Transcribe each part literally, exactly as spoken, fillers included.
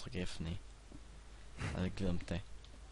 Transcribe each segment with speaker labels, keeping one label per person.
Speaker 1: trycka F nio. Jag hade glömt det.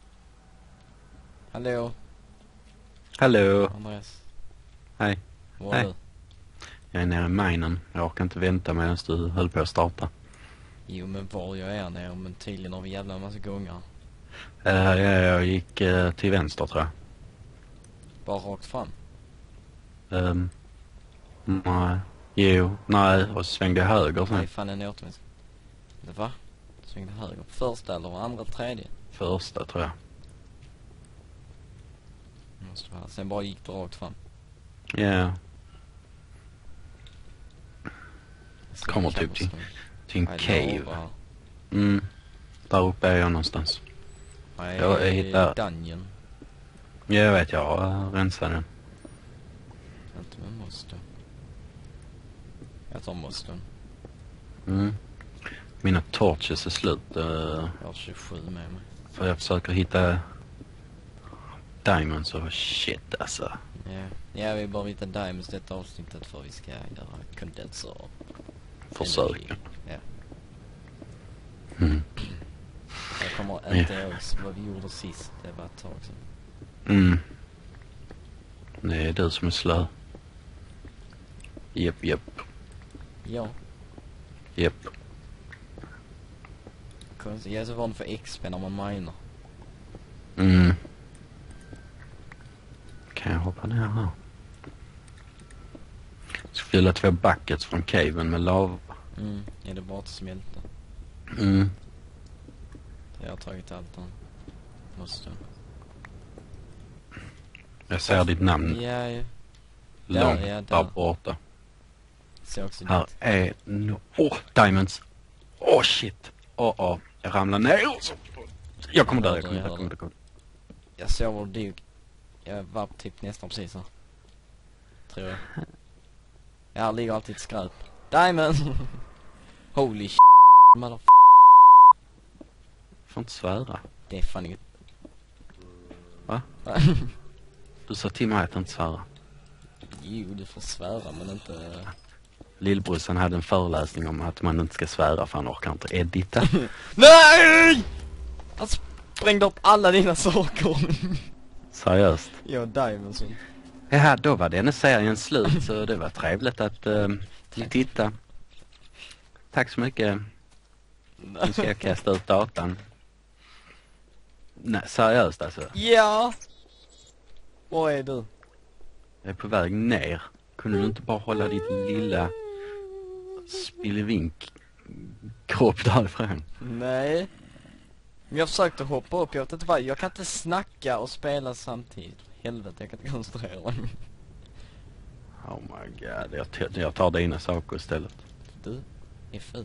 Speaker 1: Hallå?
Speaker 2: Hallå?
Speaker 1: Andreas?
Speaker 2: Hej.
Speaker 1: Var
Speaker 2: Hej.
Speaker 1: du?
Speaker 2: Jag är nere i minen. Jag orkar inte vänta medan du höll på att starta.
Speaker 1: Jo, men var jag är nere, men tydligen har vi jävla massa gånger.
Speaker 2: Uh, ja, jag gick uh, till vänster, tror jag.
Speaker 1: Bara rakt fram.
Speaker 2: Um, nej. Jo, nej. Och så svängde jag höger sen.
Speaker 1: Nej, fan en återvändsk. Det va? Svängde höger. Första eller andra, tredje?
Speaker 2: Första, tror jag.
Speaker 1: Måste vara. Sen bara gick det rakt fram.
Speaker 2: Ja. Yeah.
Speaker 1: Sen
Speaker 2: Kommer
Speaker 1: kan
Speaker 2: typ
Speaker 1: man
Speaker 2: till,
Speaker 1: stå-
Speaker 2: till en
Speaker 1: Nej,
Speaker 2: cave.
Speaker 1: lava här.
Speaker 2: Mm. Där uppe är jag någonstans.
Speaker 1: Nej,
Speaker 2: Jag hittar-
Speaker 1: Dungeon.
Speaker 2: Ja, jag vet, jag uh, rensar den.
Speaker 1: Inte med måste. Jag tar måsten.
Speaker 2: Mm. Mina torches är slut. Uh,
Speaker 1: Jag har tjugosju med mig.
Speaker 2: för jag försöker hitta diamonds och shit, alltså.
Speaker 1: Ja, ja vi bara hitta diamonds detta avsnittet för vi ska göra kondenser.
Speaker 2: Försöker.
Speaker 1: Ja.
Speaker 2: Mm.
Speaker 1: Jag kommer inte ihåg vad vi gjorde sist. Det var ett tag sedan.
Speaker 2: Mm. Det är du som är slö. Japp, japp,
Speaker 1: Ja,
Speaker 2: japp.
Speaker 1: konstigt. Jag är så van för X P när man minar.
Speaker 2: Mm. Kan jag hoppa ner här? Ska fylla två buckets från caven med lava.
Speaker 1: Mm, är det bara att smälta?
Speaker 2: Mm.
Speaker 1: Jag har tagit allt då. Måste.
Speaker 2: Jag ser ditt namn
Speaker 1: Ja, ja.
Speaker 2: långt
Speaker 1: ja,
Speaker 2: där
Speaker 1: där.
Speaker 2: borta.
Speaker 1: Ser också
Speaker 2: Här
Speaker 1: dit.
Speaker 2: är no... Åh, oh, diamonds! Åh, oh, shit! Åh, oh, oh. Jag ramlar ner. Jag kommer där, jag kommer där, jag kommer där, jag kommer där.
Speaker 1: Jag såg var du. Jag var typ nästan precis här. Tror jag. Ja, här ligger alltid ett skräp. Diamond! Holy shit, motherf***.
Speaker 2: Får inte svära.
Speaker 1: Det är fan inget.
Speaker 2: Va? Du sa till mig att inte svära.
Speaker 1: Jo, du får svära men inte...
Speaker 2: Lillbrorsan hade en föreläsning om att man inte ska svära för han orkar inte edita.
Speaker 1: Nej! Han sprängde upp alla dina saker.
Speaker 2: Seriöst.
Speaker 1: Ja, Diamond så.
Speaker 2: Ja, då var denna serien slut så det var trevligt att uh, ni tittade. Tack så mycket. Nu ska jag kasta ut datan. Nej, seriöst alltså.
Speaker 1: Ja! Var är du?
Speaker 2: Jag är på väg ner. Kunde du inte bara hålla ditt lilla spillevink kropp därifrån?
Speaker 1: Nej. Men jag försökte hoppa upp, jag vet inte vad. Jag kan inte snacka och spela samtidigt. Helvete, jag kan inte koncentrera mig.
Speaker 2: Oh my god, jag, t- jag tar dina saker istället.
Speaker 1: Du är ful.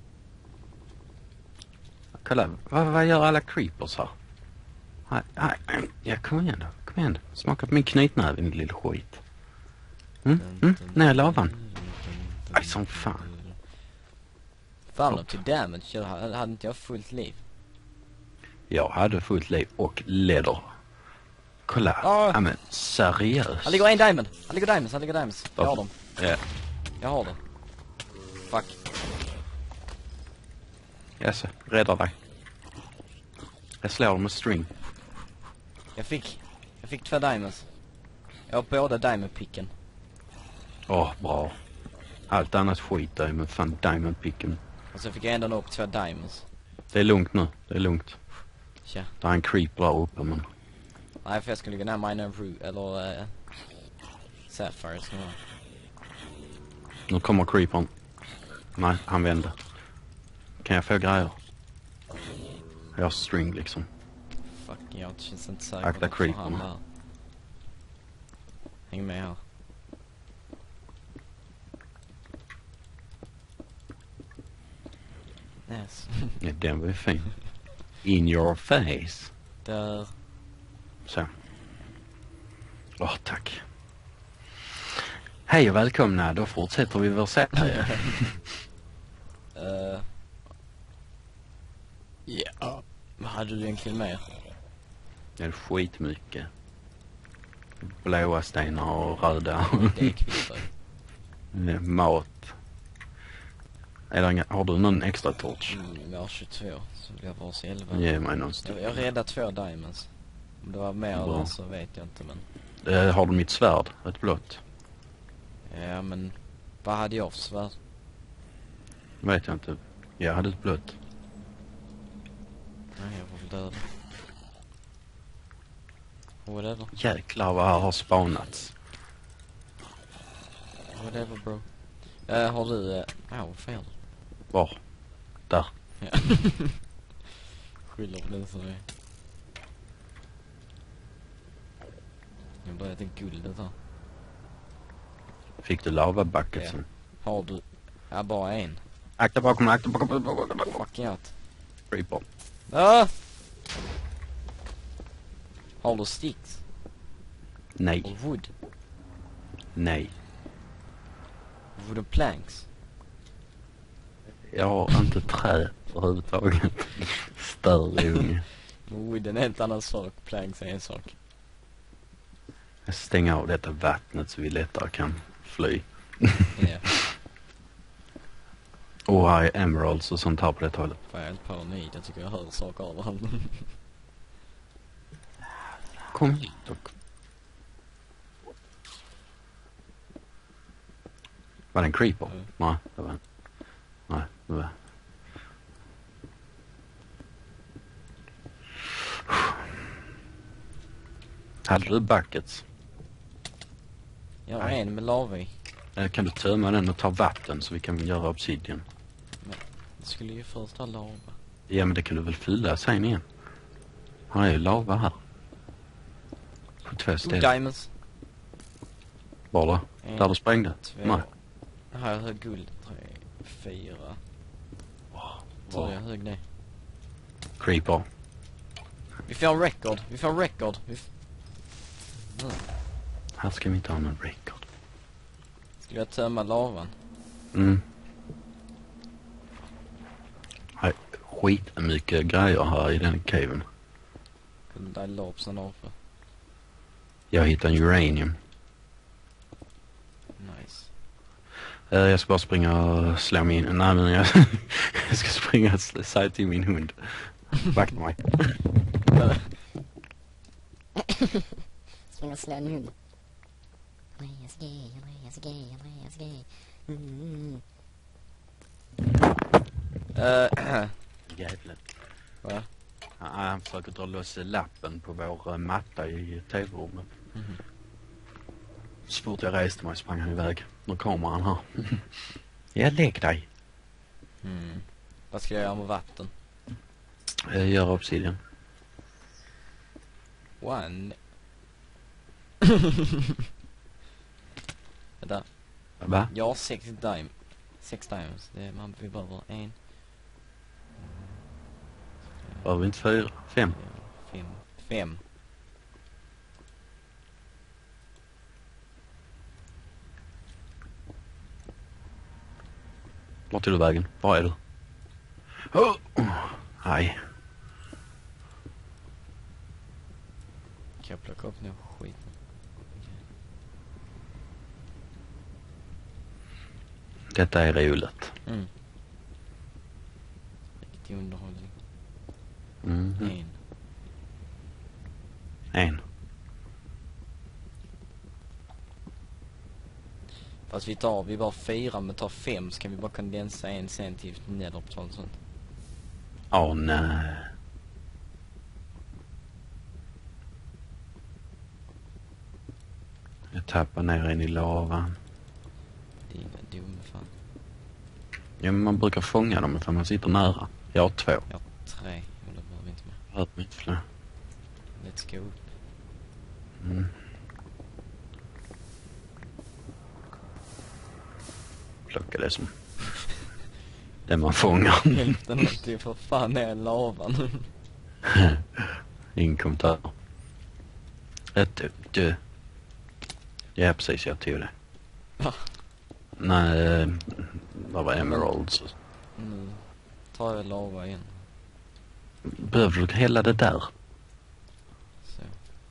Speaker 2: Kolla, vad, vad gör alla creepers här? Nej, nej, ja, kom igen då, kom igen då. Smaka på min knytnäve, din lilla skit. Mm, mm, ner i lavan. Aj, som fan.
Speaker 1: Fan upp till damage, jag hade, hade inte jag fullt liv.
Speaker 2: Jag hade fullt liv och leder. Kolla,
Speaker 1: Ah.
Speaker 2: ja men seriöst.
Speaker 1: Han ligger en diamond, han ligger diamonds, han ligger diamonds. Jag har dem,
Speaker 2: Ja,
Speaker 1: jag har det. Fuck.
Speaker 2: jaså, räddar dig. Jag slår dem med string.
Speaker 1: Jag fick, jag fick två diamonds. Jag har båda diamondpicken.
Speaker 2: Åh, bra. Allt annat skit där, men fan diamondpicken.
Speaker 1: Och så fick jag ändå upp två diamonds.
Speaker 2: Det är lugnt nu, det är lugnt.
Speaker 1: Tja.
Speaker 2: Det är en creeper där uppe, men...
Speaker 1: Nej, för jag skulle gå ner mina Ru, eller... Uh, Sapphires nu.
Speaker 2: Nu kommer creepern. Nej, han vände. Kan jag få grejer? Jag har string liksom.
Speaker 1: Fuck, jag känns inte säker.
Speaker 2: Akta
Speaker 1: varför
Speaker 2: creepern.
Speaker 1: han där. Häng med här. Yes.
Speaker 2: Ja, den var ju fin. In your face.
Speaker 1: Där.
Speaker 2: Så. Åh, tack. Hej och välkomna, då fortsätter vi vår serie.
Speaker 1: Uh, ja. Vad hade du egentligen med?
Speaker 2: Det är skitmycket. Blåa stenar och röda.
Speaker 1: Det är kvittar.
Speaker 2: Mat. Är det inga, har du någon extra torch?
Speaker 1: Mm, jag har tjugotvå, så vi har vars elva.
Speaker 2: Ge mig någon
Speaker 1: Jag,
Speaker 2: stycke.
Speaker 1: jag räddade två diamonds. Om det var mer
Speaker 2: Bra.
Speaker 1: eller så vet jag inte, men...
Speaker 2: Eh, har du mitt svärd? Ett blått?
Speaker 1: Ja, men... Vad hade jag för svärd?
Speaker 2: Vet jag inte. Jag hade ett blått.
Speaker 1: Nej, jag var väl död. Whatever.
Speaker 2: Jäklar vad här har spanats.
Speaker 1: Whatever, bro. Uh, har du... Uh... Oh, fel.
Speaker 2: Var? Där.
Speaker 1: Ja. Skyller på den som är... Jag börjar äta guldet här.
Speaker 2: Fick du lava bucket?
Speaker 1: Ja. Har du... Ja, bara en.
Speaker 2: Akta bakom, akta bakom, bakom, bakom.
Speaker 1: Fucking out.
Speaker 2: Creeper.
Speaker 1: Ah! Har du sticks?
Speaker 2: Nej,
Speaker 1: Och wood?
Speaker 2: nej.
Speaker 1: Wooden planks?
Speaker 2: Jag har inte trä överhuvudtaget. Större unge.
Speaker 1: Wood är en helt annan sak. Planks är en sak.
Speaker 2: Jag stänger av detta vattnet så vi lättare kan fly.
Speaker 1: Ja.
Speaker 2: Och här är emeralds och sånt här på det hållet.
Speaker 1: Fan, jag är helt paranoid. Jag tycker jag hör saker överallt.
Speaker 2: Kom hit och... Var det en creeper?
Speaker 1: Mm.
Speaker 2: Nej, det var en... Nej, det var... Hade du buckets?
Speaker 1: Jag har
Speaker 2: Nej.
Speaker 1: en med lava i.
Speaker 2: Eller kan du tömma den och ta vatten så vi kan göra obsidian?
Speaker 1: Det skulle ju först ha lava.
Speaker 2: Ja, men det kan du väl fylla sen igen. Han är ju lava här. På två
Speaker 1: Oh,
Speaker 2: ställen.
Speaker 1: diamonds.
Speaker 2: Bara
Speaker 1: En,
Speaker 2: där du sprängde?
Speaker 1: två.
Speaker 2: Nej.
Speaker 1: Här är hög guld. Tre, fyra. Tror jag hög det.
Speaker 2: Creeper.
Speaker 1: Vi får en record. Vi får en record. Vi f- mm.
Speaker 2: Här ska vi inte ha någon record.
Speaker 1: Ska jag tömma lavan?
Speaker 2: Mm. Här är skitmycket grejer här i den caven.
Speaker 1: Kunde där lopsen av.
Speaker 2: Jag hittade en uranium.
Speaker 1: Nice.
Speaker 2: Eh, jag ska bara springa och slå min... Nej, men jag, jag ska springa och sl- säga till min hund. Vakta mig.
Speaker 3: Springa och slå en hund. Andreas gay, Andreas gay, Andreas gay. Mm.
Speaker 1: Uh,
Speaker 2: Jävlar.
Speaker 1: Va?
Speaker 2: Ja, han försöker dra loss lappen på vår uh, matta i tv-rummet.
Speaker 1: Mhm.
Speaker 2: Så fort jag reste mig sprang han iväg. Nu kommer han här. Ja, lägg dig.
Speaker 1: Mm. Vad ska jag göra med vatten?
Speaker 2: Jag gör obsidian.
Speaker 1: One. Vänta.
Speaker 2: Va?
Speaker 1: Jag har sex dime. Sex dimes. Det är, man, vi behöver en.
Speaker 2: Behöver vi inte fyra? Fem?
Speaker 1: Fem. Fem.
Speaker 2: Vart tog du vägen? Var är du? Oh! Nej.
Speaker 1: Kan jag plocka upp nu skit?
Speaker 2: Detta är roligt.
Speaker 1: Mm. Riktig underhållning.
Speaker 2: Mm.
Speaker 1: En.
Speaker 2: En.
Speaker 1: Fast vi tar, vi bara fyra men tar fem så kan vi bara kondensa en sen till netherportal och sånt.
Speaker 2: Åh, nej. Jag tappar ner in i lavan.
Speaker 1: Dina dumme fan.
Speaker 2: Ja, men man brukar fånga dem ifall man sitter nära. Jag har två.
Speaker 1: Jag har tre, men det behöver vi inte med.
Speaker 2: Hört mitt fler.
Speaker 1: Let's go.
Speaker 2: Mm. Plocka det som det man fångar.
Speaker 1: Hälften av det för fan ner i lavan.
Speaker 2: Ingen kommentar. Ett du, du. Ja, precis, jag tog det.
Speaker 1: Va?
Speaker 2: Nej, det var emeralds.
Speaker 1: Nu tar jag lava igen.
Speaker 2: Behöver du hela det där?
Speaker 1: Så.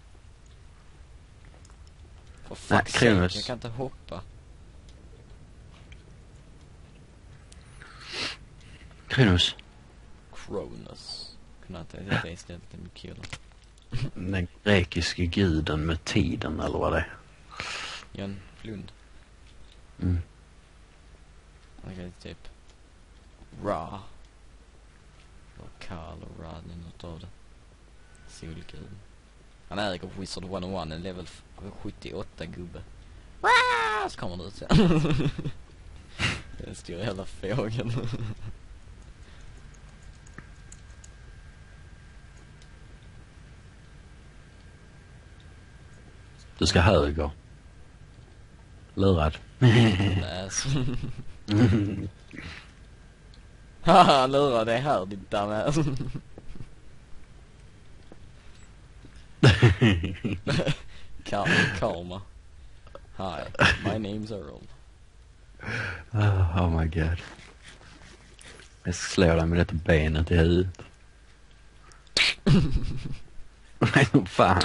Speaker 1: För
Speaker 2: Nej,
Speaker 1: fuck's sake,
Speaker 2: Kronos.
Speaker 1: jag kan inte hoppa.
Speaker 2: Kronos.
Speaker 1: Kronos. Kunde inte heta det istället. Det är mycket kul.
Speaker 2: Den grekiska guden med tiden, eller vad det är.
Speaker 1: Jan Flund.
Speaker 2: Mm.
Speaker 1: Okej, typ. Ra. Och Karl och Ra, det är något av det. Solguden. Han äger Wizard ett noll ett, en level sjuttioåtta gubbe. Wow! Så kommer det ut sen. Det är stor hela fågeln.
Speaker 2: Du ska höger. Lurad.
Speaker 1: Läs. Haha, lura dig här, ditt dumbass. Kar- Karma. Hi, my name's Earl.
Speaker 2: Oh, oh my god. Jag ska slå dig med detta benet i huvudet. Nej, vad fan.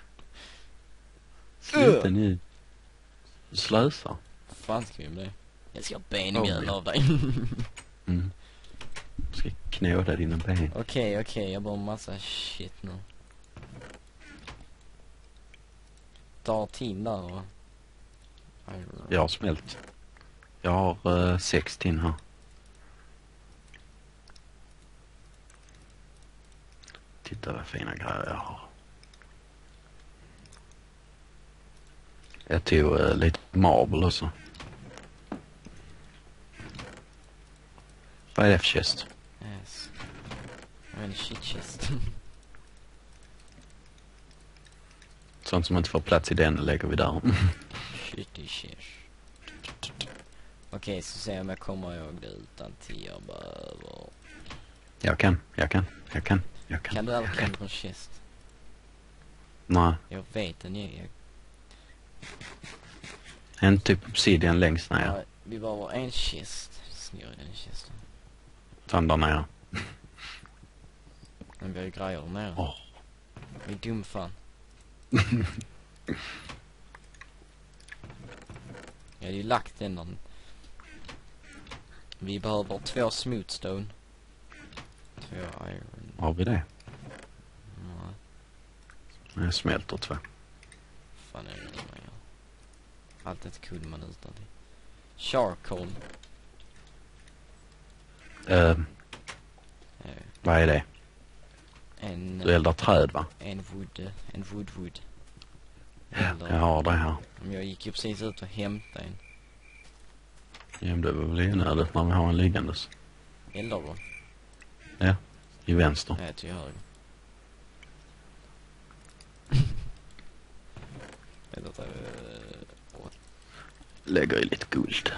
Speaker 2: Sluta nu. Du slösar.
Speaker 1: Fan ska vi med det? Jag ska ha ben
Speaker 2: Oh,
Speaker 1: i mjöl
Speaker 2: ja.
Speaker 1: av dig.
Speaker 2: Mm. Jag ska knåda dina ben.
Speaker 1: Okej, okej, jag bara massa shit nu. Ta tin där och...
Speaker 2: Jag har smält. Jag har uh, sex tin här. Titta vad fina grejer jag har. Jag tog uh, lite marble också. Vad är det för chest?
Speaker 1: Yes. Jag är en shit chest.
Speaker 2: Sånt som inte får plats i den lägger vi där.
Speaker 1: Shitty shit. Okej, så ser jag om jag kommer ihåg det utan till jag behöver...
Speaker 2: Jag kan, jag kan, jag kan, jag kan.
Speaker 1: Kan du aldrig kan från chest?
Speaker 2: Nej,
Speaker 1: Jag vet den jag...
Speaker 2: en typ obsidian längst ner.
Speaker 1: Ja, vi behöver en chest. Snurr den chesten.
Speaker 2: Ta där nere.
Speaker 1: Men vi har ju grejer där nere.
Speaker 2: Åh.
Speaker 1: Vi är dum fan. Jag hade ju lagt den där. Vi behöver två smoothstone. Två iron.
Speaker 2: Har vi det?
Speaker 1: Nej,
Speaker 2: Jag smälter två.
Speaker 1: fan är det nu man gör? Allt det kunde man utan det. Charcoal.
Speaker 2: Uh,
Speaker 1: Eh,
Speaker 2: vad är det?
Speaker 1: En,
Speaker 2: Du eldar träd, va?
Speaker 1: en wood, en wood wood.
Speaker 2: Ja,
Speaker 1: Eller,
Speaker 2: jag har det här.
Speaker 1: men jag gick ju precis ut och hämtade en.
Speaker 2: Ja, men det var väl onödigt när vi har en liggandes.
Speaker 1: Eldar då?
Speaker 2: Ja, i vänster.
Speaker 1: Nej, till höger. Vänta, uh,
Speaker 2: Lägger i lite guld.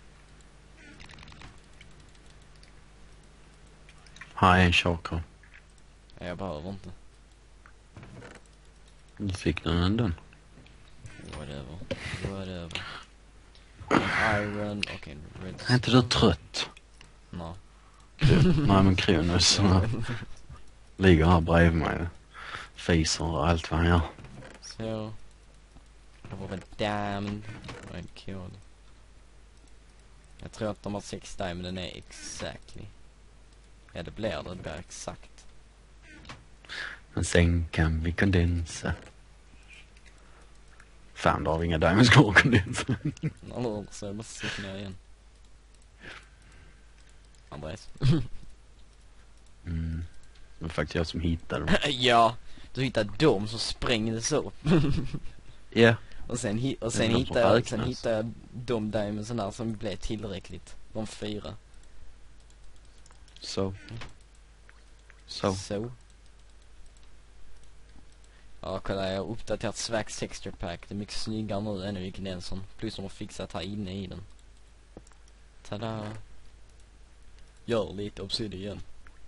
Speaker 2: Här är en chakra.
Speaker 1: jag behöver inte.
Speaker 2: Du fick den ändå.
Speaker 1: Whatever. Whatever. En iron och en red.
Speaker 2: Är inte du trött?
Speaker 1: No.
Speaker 2: Nej, men Kronos han ligger här bredvid mig. Fiser och allt vad han gör.
Speaker 1: Så. Jag får en diamond och en kod. Jag tror att de har sex diamond, den är exactly. Ja, det blir det, det blir exakt.
Speaker 2: Men sen kan vi kondensa. Fan, då har vi inga diamonds kvar att kondensa.
Speaker 1: Eller så jag måste sitta ner igen. Andreas.
Speaker 2: Mm. Det var faktiskt jag som hittade dem.
Speaker 1: Ja, du hittade dem som sprängdes upp.
Speaker 2: Ja.
Speaker 1: Och sen, hi och
Speaker 2: Det är
Speaker 1: sen
Speaker 2: de som
Speaker 1: hittade jag,
Speaker 2: räknas.
Speaker 1: sen hittade jag de diamondsen där som blev tillräckligt. De fyra.
Speaker 2: Så. Så.
Speaker 1: Så. Ja, kolla, jag har uppdaterat Svax Texture Pack. Det är mycket snyggare nu än i Gnensson. Plus de har fixat här inne i den. Tada! Gör lite obsidian.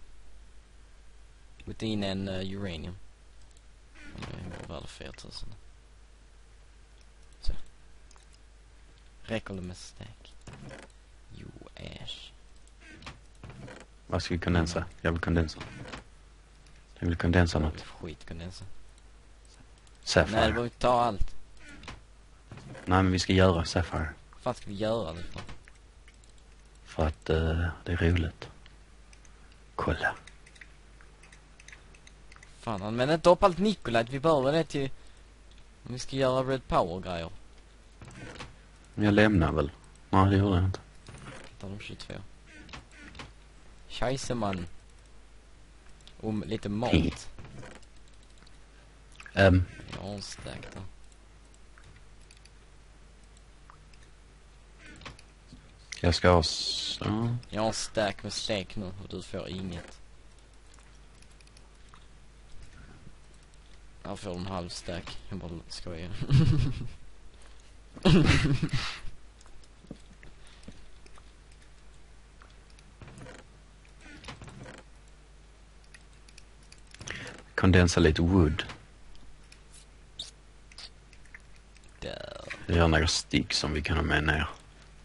Speaker 1: Byt in en uh, uranium. Det är värde fyra tusen. Så. Räcker det med stack? Jo, äsch.
Speaker 2: Vad ska vi kondensa? Jag vill kondensa. Jag vill kondensa något.
Speaker 1: Skit kondensa.
Speaker 2: Sapphire.
Speaker 1: Nej, det var ju ta allt.
Speaker 2: Nej, men vi ska göra Sapphire.
Speaker 1: Vad fan ska vi göra det för?
Speaker 2: För att uh, det är roligt. Kolla.
Speaker 1: Fan, använd inte upp allt Nikolite. Vi behöver det till... Om vi ska göra Red Power-grejer.
Speaker 2: Jag lämnar väl. Nej, det gjorde jag inte.
Speaker 1: Hittar de tjugotvå. Scheisse, man. Om lite mat.
Speaker 2: Um,
Speaker 1: Jag har en stack där.
Speaker 2: jag ska ha... Så.
Speaker 1: Jag har en stack med stek nu och du får inget. Jag får en halv stack. Jag bara skojar.
Speaker 2: Kondensa lite wood.
Speaker 1: Där.
Speaker 2: Jag gör några stick som vi kan ha med ner.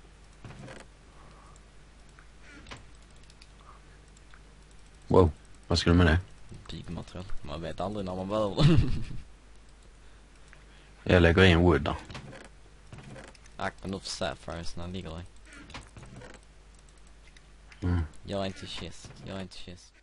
Speaker 2: Wow, vad ska du med det?
Speaker 1: Byggmaterial. Man vet aldrig när man behöver det.
Speaker 2: Jag lägger in wood där.
Speaker 1: Akta nu för sapphires när han ligger där.
Speaker 2: Mm.
Speaker 1: Gör inte chest. Gör inte chest.